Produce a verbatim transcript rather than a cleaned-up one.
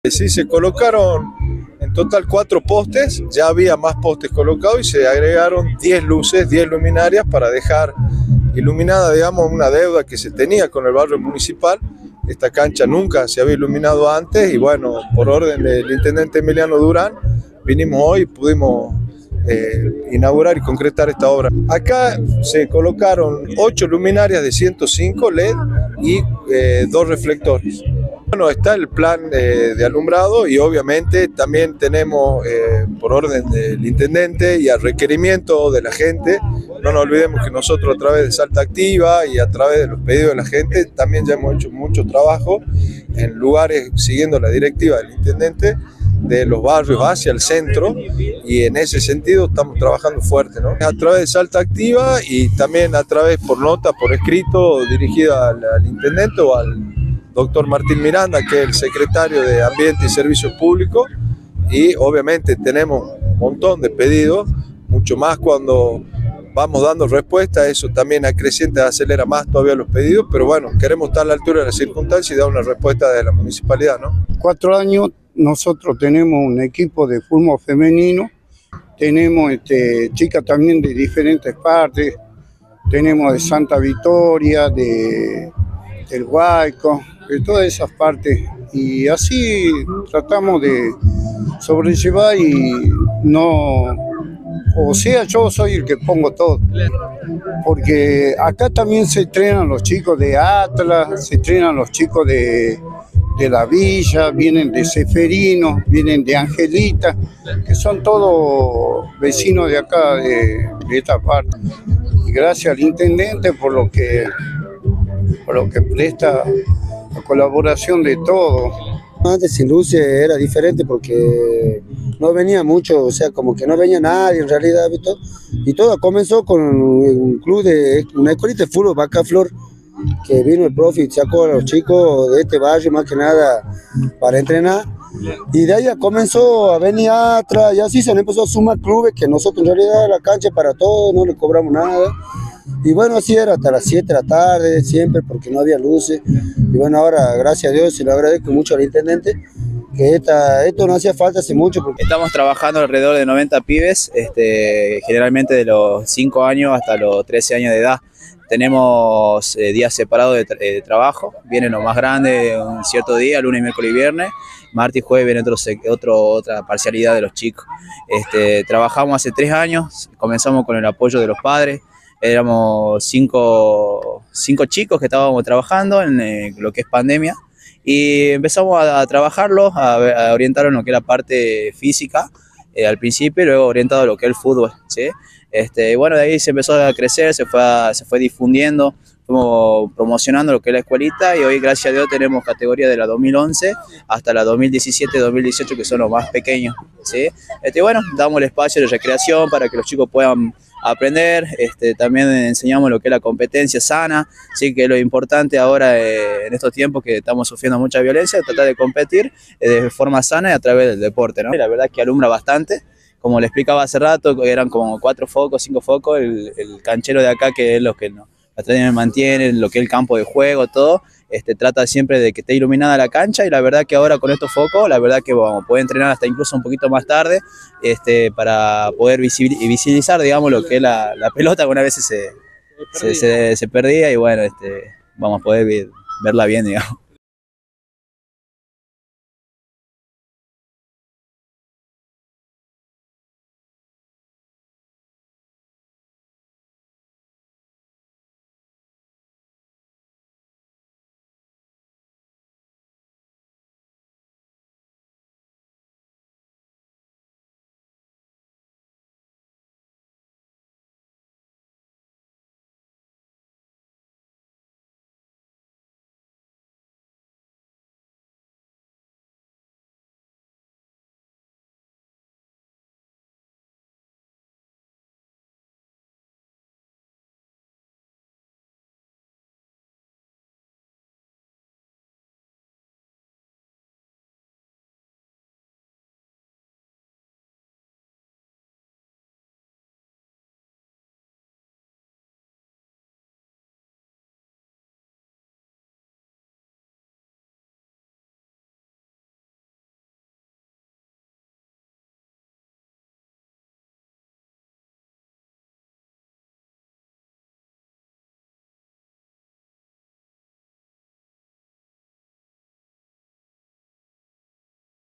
Sí, se colocaron en total cuatro postes, ya había más postes colocados y se agregaron diez luces, diez luminarias para dejar iluminada, digamos, una deuda que se tenía con el barrio municipal. Esta cancha nunca se había iluminado antes y bueno, por orden del intendente Emiliano Durán, vinimos hoy y pudimos eh, inaugurar y concretar esta obra. Acá se colocaron ocho luminarias de ciento cinco L E D y eh, dos reflectores. Bueno, está el plan eh, de alumbrado y obviamente también tenemos, eh, por orden del intendente y al requerimiento de la gente, no nos olvidemos que nosotros a través de Salta Activa y a través de los pedidos de la gente también ya hemos hecho mucho trabajo en lugares siguiendo la directiva del intendente de los barrios hacia el centro y en ese sentido estamos trabajando fuerte, ¿no? A través de Salta Activa y también a través por nota, por escrito, dirigida al, al intendente o al doctor Martín Miranda, que es el secretario de Ambiente y Servicios Públicos, y obviamente tenemos un montón de pedidos, mucho más cuando vamos dando respuesta, eso también acrecienta, acelera más todavía los pedidos, pero bueno, queremos estar a la altura de las circunstancias y dar una respuesta de la municipalidad, ¿no? Cuatro años nosotros tenemos un equipo de fútbol femenino, tenemos este, chicas también de diferentes partes, tenemos de Santa Victoria, de, del Huayco, de todas esas partes, y así tratamos de sobrellevar y no, o sea, yo soy el que pongo todo, porque acá también se entrenan los chicos de Atlas, se entrenan los chicos de, de la Villa, vienen de Seferino, vienen de Angelita, que son todos vecinos de acá, de, de esta parte, y gracias al intendente por lo que, por lo que presta la colaboración de todos. Antes sin luces era diferente porque no venía mucho, o sea, como que no venía nadie en realidad, ¿visto? Y todo comenzó con un club de, una escuelita de fútbol, Vaca Flor, que vino el profe y sacó a los chicos de este barrio más que nada para entrenar. Y de ahí comenzó a venir atrás y así se le empezó a sumar clubes que nosotros en realidad la cancha para todos, no le cobramos nada. Y bueno, así era hasta las siete de la tarde, siempre, porque no había luces. Y bueno, ahora, gracias a Dios, y le agradezco mucho al intendente, que esta, esto no hacía falta hace mucho. Porque... Estamos trabajando alrededor de noventa pibes, este, generalmente de los cinco años hasta los trece años de edad. Tenemos eh, días separados de, tra de trabajo, vienen los más grandes un cierto día, lunes, miércoles y viernes, martes y jueves viene otro, otro, otra parcialidad de los chicos. Este, trabajamos hace tres años, comenzamos con el apoyo de los padres. Éramos cinco, cinco chicos que estábamos trabajando en eh, lo que es pandemia y empezamos a, a trabajarlos, a, a orientarlos en lo que es la parte física eh, al principio y luego orientado a lo que es el fútbol, ¿sí? Este, y bueno, de ahí se empezó a crecer, se fue, a, se fue difundiendo, fuimos promocionando lo que es la escuelita y hoy gracias a Dios tenemos categoría de la dos mil once hasta la dos mil diecisiete, dos mil dieciocho que son los más pequeños, ¿sí? Este, y bueno, damos el espacio de recreación para que los chicos puedan aprender, este, también enseñamos lo que es la competencia sana, sí, que es lo importante ahora eh, en estos tiempos que estamos sufriendo mucha violencia, tratar de competir eh, de forma sana y a través del deporte, ¿no? Y la verdad es que alumbra bastante, como le explicaba hace rato, eran como cuatro focos, cinco focos, el, el canchero de acá que es lo que nos mantiene, lo que es el campo de juego, todo, este, trata siempre de que esté iluminada la cancha y la verdad que ahora con estos focos, la verdad que vamos a poder entrenar hasta incluso un poquito más tarde este, para poder visibilizar, digamos, lo que es la, la pelota que una vez se, se, se, se perdía y bueno, este, vamos a poder verla bien, digamos.